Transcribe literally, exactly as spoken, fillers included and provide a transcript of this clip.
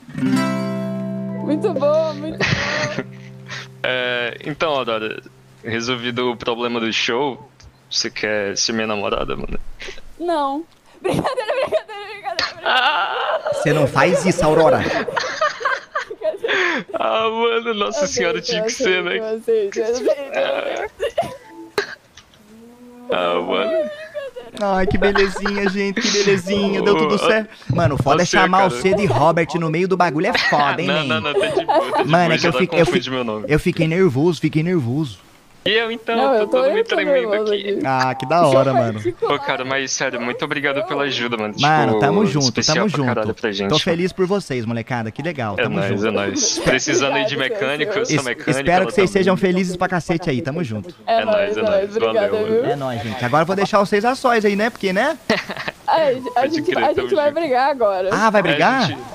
Muito bom, muito bom. É, então, Aurora, resolvido o problema do show, você quer ser minha namorada, mano? Não. Brincadeira, brincadeira, brincadeira. brincadeira. Você não faz isso, Aurora. Ah, mano, nossa Eu senhora, aceito, tinha eu que ser, aceito, né? eu aceito, eu aceito, eu aceito. Ah, mano. Ai, que belezinha, gente, que belezinha, deu tudo certo. Mano, o foda é Você, chamar cara. o C de Robert no meio do bagulho, é foda, hein, Não, man? não, não, tá de boa, tá de Mano, boa, é que eu, já fico, não eu, confunde fico, meu nome. eu fiquei nervoso, fiquei nervoso. E eu, então, Não, tô eu tô, todo me eu tô tremendo nervosa aqui. aqui. Ah, que da hora, mano. Pô, cara, mas sério, muito obrigado pela ajuda, mano. Mano, Tipo, tamo junto, especial tamo pra caralho junto. pra gente, Tô mano. feliz por vocês, molecada, que legal, É tamo nóis, junto. é nóis. Precisando aí de Obrigado, mecânico, eu senhor. sou Es- mecânico. espero ela que vocês também. sejam felizes pra cacete aí, tamo junto. É, É nóis, nóis, é é nóis. nóis. Obrigada, Valeu, viu? É nóis, gente. Agora eu vou deixar vocês a sós aí, né? Porque, né? Ai, a Pode gente, crer, a tamo gente vai junto. brigar agora. Ah, vai É, brigar? gente,